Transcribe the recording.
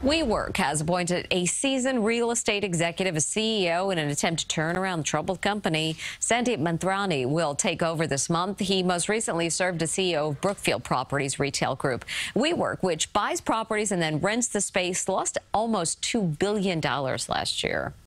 WeWork has appointed a seasoned real estate executive as CEO in an attempt to turn around the troubled company. Sandeep Mathrani will take over this month. He most recently served as CEO of Brookfield Properties retail group. WeWork, which buys properties and then rents the space, lost almost $2 billion last year.